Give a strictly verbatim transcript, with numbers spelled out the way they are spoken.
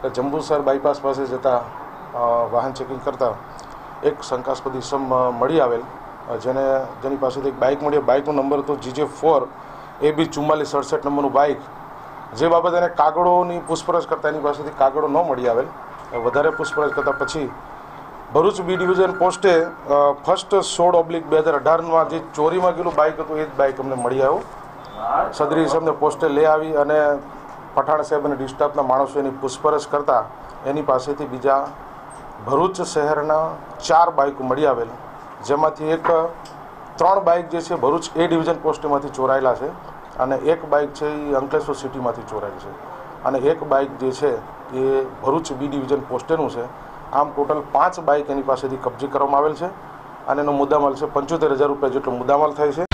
Jambusar bypass પાસે જતા વાહન ચેકિંગ કરતા એક શંકાસ્પદ ઇસમ મળી આવેલ, જેને જેની પાસેથી એક બાઇક મળી. બાઇકનો નંબર હતો જીજે ફોર એ બી ચુમ્માલીસ સડસઠ નંબરનું બાઇક. જે બાબતે એને કાગળોની પૂછપરછ કરતા એની પાસેથી કાગળો ન મળી આવેલ. વધારે પૂછપરછ કરતાં પછી ભરૂચ બી ડિવિઝન પોસ્ટે ફર્સ્ટ સોળ ઓબ્લિક બે હજાર અઢારમાં જે ચોરીમાં ગયેલું બાઇક હતું એ જ બાઇક અમને મળી આવ્યું. સદરી ઇસમને પોસ્ટે લઈ આવી અને પઠાણ સાહેબ અને ડિસ્ટાફના માણસો એની પૂછપરછ કરતાં એની પાસેથી બીજા ભરૂચ શહેરના ચાર બાઇકો મળી આવેલ, જેમાંથી એક ત્રણ બાઇક જે છે ભરૂચ એ ડિવિઝન પોસ્ટમાંથી ચોરાયેલા છે અને એક બાઇક છે એ અંકલેશ્વર સિટીમાંથી ચોરાયેલ છે અને એક બાઇક જે છે એ ભરૂચ બી ડિવિઝન પોસ્ટેનું છે. આમ ટોટલ પાંચ બાઇક એની પાસેથી કબજે કરવામાં આવેલ છે અને એનો મુદ્દામાલ છે પંચોતેર હજાર રૂપિયા જેટલો મુદ્દામાલ થાય છે.